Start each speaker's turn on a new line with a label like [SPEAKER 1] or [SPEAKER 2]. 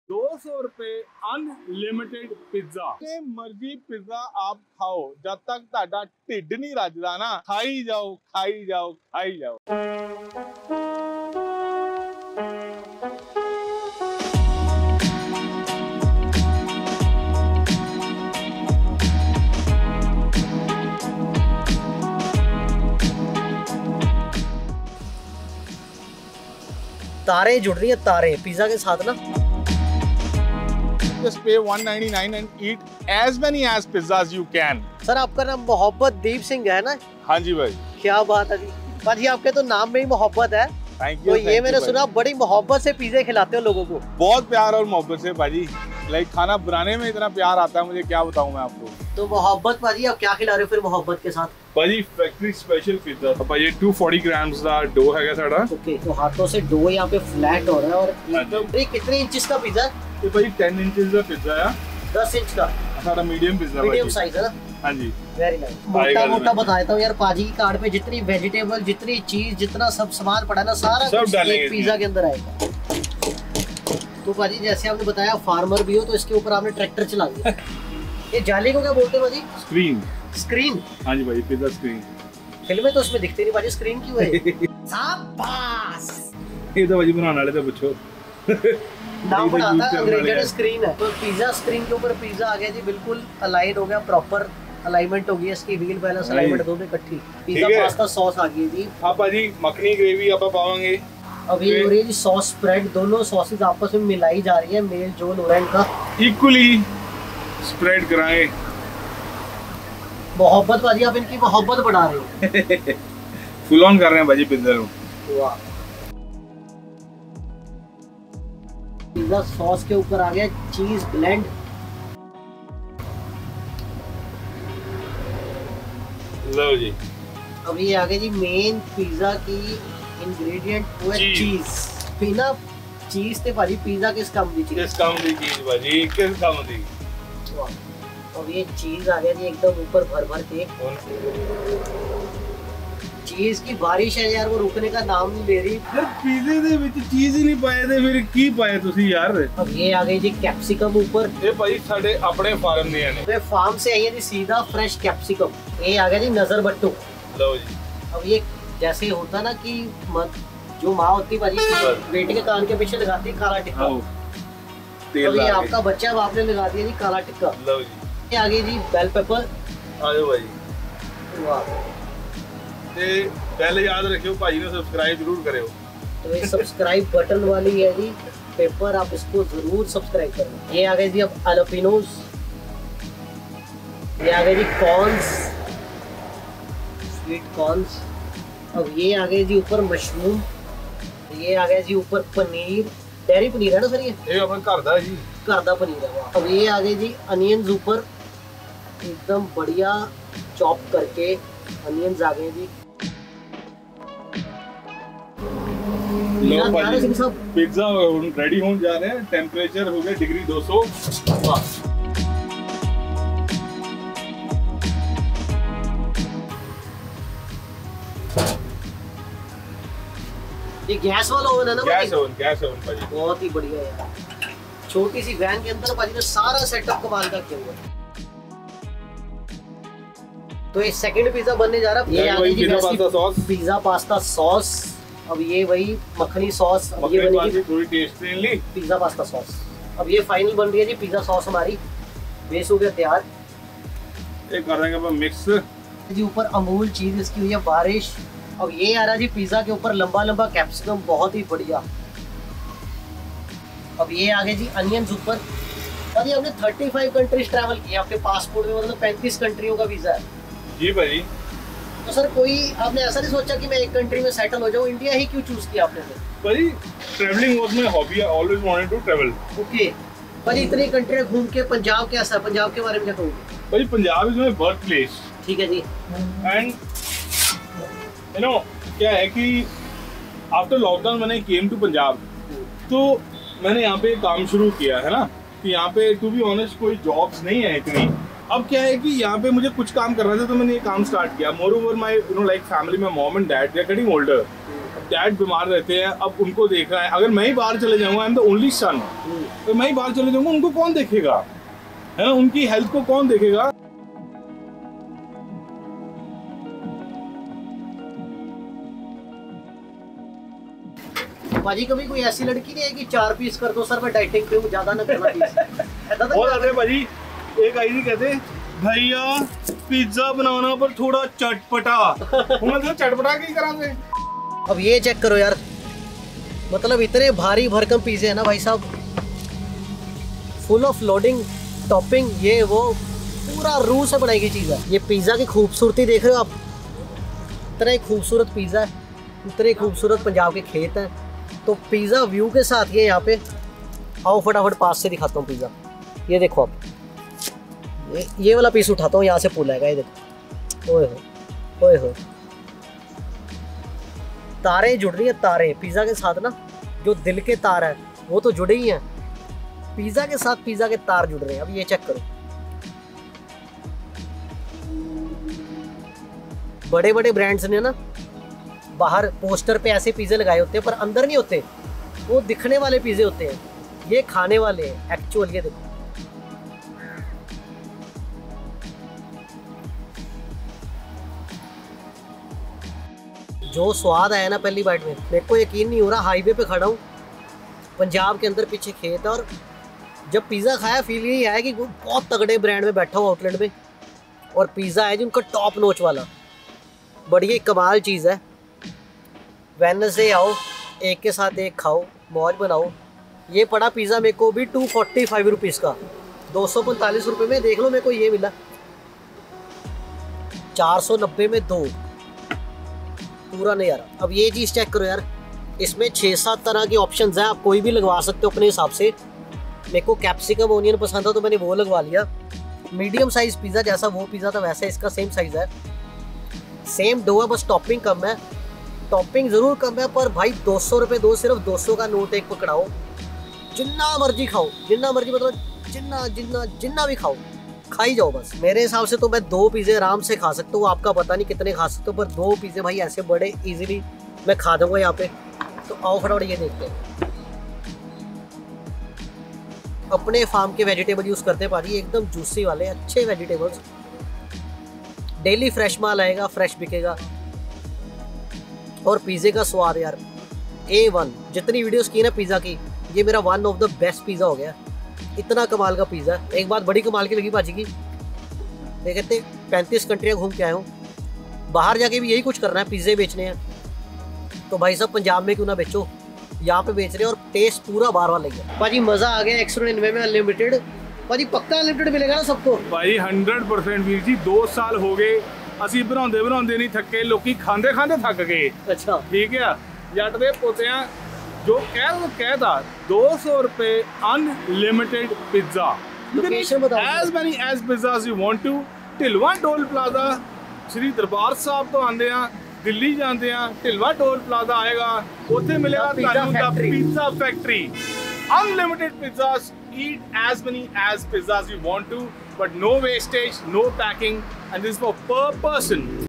[SPEAKER 1] 200 रुपए unlimited pizza. जे मर्जी pizza आप खाओ, जब तक ਤੁਹਾਡਾ ਢਿੱਡ नहीं ਰੱਜਦਾ ना, खाई जाओ खाई जाओ खाई जाओ।
[SPEAKER 2] तारे जुड़ रही है, तारे पिज्जा के साथ ना।
[SPEAKER 1] Just pay 199 and eat as many as pizzas you can।
[SPEAKER 2] Sir आपका नाम मोहब्बत दीप सिंह है ना?
[SPEAKER 1] हाँ जी भाई।
[SPEAKER 2] क्या बात है जी भाजी, आपके तो नाम में ही मोहब्बत है।
[SPEAKER 1] Thank you.
[SPEAKER 2] तो ये मैंने सुना बड़ी मोहब्बत से पिज्जे खिलाते हो लोगों को।
[SPEAKER 1] बहुत प्यार और मोहब्बत से भाजी, लाइक खाना बनाने में इतना प्यार आता है मुझे, क्या बताऊं मैं आपको।
[SPEAKER 2] तो मोहब्बत भाजी आप क्या खिला रहे हो फिर मोहब्बत के साथ?
[SPEAKER 1] भाजी फैक्ट्री स्पेशल पिज्जा भाजी 240 ग्राम्स का डो है साड़ा।
[SPEAKER 2] ओके, तो हाथों से डो यहाँ पे फ्लैट हो रहा है और एकदम। ये कितने इंचेस का पिज्जा है?
[SPEAKER 1] ये भाई 10 इंचेस का पिज्जा है।
[SPEAKER 2] 10 इंच का
[SPEAKER 1] साड़ा मीडियम पिज्जा,
[SPEAKER 2] मीडियम साइज है ना?
[SPEAKER 1] हाँ जी,
[SPEAKER 2] वेरी नाइस। मोटा मोटा बताता हूँ यार, पाजी की कार्ड पे जितनी वेजिटेबल, जितनी चीज, जितना सब सामान पड़ा ना, सारा कुछ एक पिज्जा के अंदर आएगा। तो पाजी जैसे आपने बताया फार्मर भी हो, तो इसके ऊपर आपने ट्रैक्टर चला दिया। ये जाली को क्या बोलते हैं भाजी?
[SPEAKER 1] स्क्रीन।
[SPEAKER 2] स्क्रीन?
[SPEAKER 1] हाँ जी भाई, पिज्जा स्क्रीन।
[SPEAKER 2] फिल्में तो उसमें दिखती नहीं भाजी, स्क्रीन क्यों है? शाबाश।
[SPEAKER 1] ये तो भाजी बनाने वाले तो पूछो।
[SPEAKER 2] नाम बनाता है अंग्रेजी में स्क्रीन है। तो पिज्जा स्क्रीन के ऊपर पिज्जा आ गया जी, बिल्कुल अलाइन हो गया, प्रॉपर अलाइनमेंट हो गई इसकी, व्हील बैलेंस अलाइनमेंट दोनों इकट्ठी। पिज्जा पास्ता सॉस आ गई जी।
[SPEAKER 1] हाँ भाजी, मखनी ग्रेवी आप पाओगे।
[SPEAKER 2] अभी हो रही है जी सॉस स्प्रेड, दोनों सॉसेज आपस में मिलाई जा रही है, मेल जोल हो रहा है इनका।
[SPEAKER 1] इक्वली स्प्रेड कराएं।
[SPEAKER 2] मोहब्बत भाजी आप इनकी मोहब्बत बढ़ा रहे हो।
[SPEAKER 1] फुल ऑन कर रहे हैं भाजी पिज्जा को।
[SPEAKER 2] वाह, पिज्जा सॉस के ऊपर आ गया चीज ब्लेंड।
[SPEAKER 1] लो जी,
[SPEAKER 2] अब ये आ गया जी मेन पिज्जा की इंग्रेडिएंट, वो है चीज। बिना चीज ते भाजी पिज्जा किस काम दी चीज?
[SPEAKER 1] किस काम दी चीज भाजी, किस काम दी।
[SPEAKER 2] अब ये चीज आ गया जी एकदम ऊपर भर भर के। चीज की बारिश है यार, वो रुकने का नाम नहीं ले रही।
[SPEAKER 1] यार पिज्जे दे विच चीज ही नहीं पाए थे, फिर की पाए तुसी यार?
[SPEAKER 2] अब ये आ गई जी कैप्सिकम ऊपर।
[SPEAKER 1] ये भाई साडे अपने फार्म दी ने।
[SPEAKER 2] ये फार्म से आई है जी सीधा फ्रेश कैप्सिकम। ये आ गया जी नजर बट्टू।
[SPEAKER 1] लो जी,
[SPEAKER 2] अब ये जैसे होता ना कि जो माँ होती भाजी बेटे के कान के पीछे लगाती है काला टिक्का, तो ये आपका बच्चा, अब आपने लगा दिया जी काला टिक्का।
[SPEAKER 1] लो जी,
[SPEAKER 2] ये आ गई जी बेल पेपर।
[SPEAKER 1] आ जाओ भाई। वाह, ते पहले याद रखियो भाई ने सब्सक्राइब जरूर करियो।
[SPEAKER 2] तो ये सब्सक्राइब बटन वाली है जी पेपर, आप इसको जरूर सब्सक्राइब करना। ये आ गए जी अब अलोपिनोज। ये आ गए जी कॉर्न्स, स्वीट कॉर्न्स। अब ये आ गए जी ऊपर मशरूम। ये आ गया जी ऊपर पनीर, डेयरी पनीर है ना सर? ये
[SPEAKER 1] अपन घर दा जी, घर
[SPEAKER 2] दा पनीर है। अब ये आ गए जी अनियंस ऊपर, एकदम बढ़िया चॉप करके अनियंस आ गए जी।
[SPEAKER 1] लो भाई, पिज्जा रेडी होने जा रहे हैं। टेम्परेचर हो गया डिग्री 200।
[SPEAKER 2] ये गैस वाला ओवन है ना?
[SPEAKER 1] गैस ओवन भाई,
[SPEAKER 2] बहुत ही बढ़िया यार। छोटी सी वैन के अंदर भाजी ने सारा सेटअप कमाल का किया हुआ है। तो ये सेकंड पिज्जा बनने जा रहा है। ये आ गई पिज्जा पास्ता सॉस। अब ये वही मखनी सॉस, अब ये बनेगी
[SPEAKER 1] थोड़ी टेस्टी
[SPEAKER 2] पिज्जा पास्ता सॉस। अब ये फाइनल बन रही है जी पिज्जा सॉस हमारी, बेस हो गया तैयार।
[SPEAKER 1] ये कर रहे हैं अपन मिक्स
[SPEAKER 2] जी। ऊपर अमूल चीज इसकी हुई है बारिश। अब ये आ रहा जी पिज्जा के ऊपर लंबा लंबा कैप्सिकम, बहुत ही बढ़िया। अब ये आ गए जी अनियंस ऊपर। और ये हमने 35 कंट्रीज ट्रैवल किया, आपके पासपोर्ट में मतलब 35 कंट्रियों का वीजा है
[SPEAKER 1] जी भाई।
[SPEAKER 2] तो सर कोई आपने ऐसा नहीं सोचा कि मैं एक कंट्री में सेटल हो जाऊं? इंडिया ही क्यों चूज किया आपने?
[SPEAKER 1] भाई travelling was my hobby, I always wanted to travel.
[SPEAKER 2] Okay भाई, इतनी कंट्रियां घूम के पंजाब कैसा है? पंजाब के बारे में क्या कहोगे?
[SPEAKER 1] भाई Punjab is my birthplace.
[SPEAKER 2] ठीक है जी।
[SPEAKER 1] एंड यू नो क्या है कि आफ्टर लॉकडाउन मैंने केम टू पंजाब, तो मैंने यहाँ पे काम शुरू किया है ना, कि यहाँ पे टू बी ऑनेस्ट कोई जॉब्स नहीं है इतनी। अब क्या है कि यहाँ पे मुझे कुछ काम करना था, तो मैंने ये काम स्टार्ट किया। Moreover my like family, my mom and dad, they are getting older, dad बीमार रहते हैं, अब उनको देख रहा है, अगर मैं ही बाहर चले जाऊंगा, I am the only son, तो मैं ही बाहर चले जाऊंगा, उनको कौन देखेगा, है ना, उनकी हेल्थ को कौन देखेगा।
[SPEAKER 2] भाजी कभी कोई ऐसी लड़की नहीं है कि 4 पीस कर दो सर, मैं डाइटिंग पे हूँ, ज्यादा ना करना पीस।
[SPEAKER 1] बहुत आते भाजी, एक आई थी कहते भैया पिज्जा बनाना पर थोड़ा चटपटा, मतलब चटपटा की करा दे।
[SPEAKER 2] अब ये चेक करो यार, मतलब इतने भारी भरकम पिज़्ज़े है ना भाई साहब, फुल ऑफ लोडिंग, टॉपिंग, ये वो पूरा रूह से बनाई गई चीज़ है। ये पिज़्ज़ा की खूबसूरती देख रहे हो आप, इतना ही खूबसूरत पिज़्ज़ा है, इतने खूबसूरत पंजाब के खेत हैं, तो पिज़्ज़ा व्यू के साथ ये यहाँ पे। आओ फटाफट पास से दिखाता हूँ पिज़्ज़ा, ये देखो आप, ये वाला पीस उठाता हूँ, यहाँ से पुल आएगा, ये देखो, ओए हो ओए हो, तारे जुड़ रही है, तारे पिज़्ज़ा के साथ ना, जो दिल के तार है वो तो जुड़े ही हैं, पिज़्ज़ा के साथ पिज़्ज़ा के तार जुड़ रहे हैं। अब ये चेक करो, बड़े बड़े ब्रांड्स ने ना बाहर पोस्टर पे ऐसे पिज़्ज़े लगाए होते हैं, पर अंदर नहीं होते, वो दिखने वाले पिज़्ज़े होते हैं, ये खाने वाले हैं एक्चुअल। ये देखो, जो स्वाद आया ना पहली बाइट में, मेरे को यकीन नहीं हो रहा, हाईवे पे खड़ा हूँ, पंजाब के अंदर पीछे खेत है, और जब पिज़्ज़ा खाया फील यही आया कि बहुत तगड़े ब्रांड में बैठा हूँ आउटलेट में, और पिज़्ज़ा है जिनका टॉप नोच वाला, बड़ी कमाल चीज़ है। वेडनेसडे आओ, एक के साथ एक खाओ, मौज बनाओ। ये पड़ा पिज़्ज़ा मेरे को भी 245 रुपीज़ का, 245 रुपये में देख लो मेरे को ये मिला, 490 में 2, पूरा नहीं आ रहा। अब ये चीज़ चेक करो यार, इसमें 6-7 तरह के ऑप्शंस हैं, आप कोई भी लगवा सकते हो अपने हिसाब से। मेरे को कैप्सिकम ओनियन पसंद था तो मैंने वो लगवा लिया। मीडियम साइज़ पिज़्ज़ा, जैसा वो पिज़्ज़ा था वैसा इसका सेम साइज़ है, सेम डो है, बस टॉपिंग कम है, टॉपिंग ज़रूर कम है, पर भाई 200 रुपये दो, सिर्फ 200 का नोट एक पकड़ाओ, जितना मर्जी खाओ, जितना मर्जी, मतलब जितना जितना जितना भी खाओ, खाई जाओ बस। मेरे हिसाब से तो मैं 2 पिज़्ज़े आराम से खा सकता हूँ, आपका पता नहीं कितने खा सकते हो, पर 2 पिज़्ज़े भाई ऐसे बड़े इजीली मैं खा दूंगा यहाँ पे। तो आओ फटाफट ये देखते हैं, अपने फार्म के वेजिटेबल यूज़ करते हैं भाजी, एकदम जूसी वाले अच्छे वेजिटेबल्स, डेली फ्रेश माल आएगा, फ्रेश बिकेगा, और पिज़्ज़े का स्वाद यार A1। जितनी वीडियोस की ना पिज़्ज़ा की, ये मेरा one of the best pizza हो गया, इतना कमाल का पिज़्ज़ा। एक बात बड़ी कमाल की लगी भाजी की, ये कहते 35 कंट्रियाँ घूम के आए हूँ, बाहर जाके भी यही कुछ करना है, पिज़्ज़े बेचने हैं, तो भाई साहब पंजाब में क्यों ना बेचो, यहाँ पे बेच रहे हैं, और टेस्ट पूरा बार बार लगेगा। भाजी मज़ा आ गया 199 में अनलिमिटेड। भाजी पक्का अनलिमिटेड मिलेगा ना सबको?
[SPEAKER 1] भाई 100% वीर जी, 2 साल हो गए ਅਸੀਂ ਬਣਾਉਂਦੇ ਬਣਾਉਂਦੇ ਨਹੀਂ ਥੱਕੇ, ਲੋਕੀ ਖਾਂਦੇ ਖਾਂਦੇ ਥੱਕ ਗਏ।
[SPEAKER 2] अच्छा
[SPEAKER 1] ठीक है, जट दे पोतियां जो कहता 200 रुपए अनलिमिटेड पिज्जा,
[SPEAKER 2] लोकेशन बताओ,
[SPEAKER 1] as many as pizzas you want to। Dhilwan toll plaza, Shri Darbar Sahib तो आंदे आ, दिल्ली जाते हैं, ਢਿਲਵਾਂ टोल प्लाजा आएगा, उत्थे मिलेगा pizza factory, unlimited pizzas, eat as many as pizzas you want to, but no wastage, no packing, and this is for per person।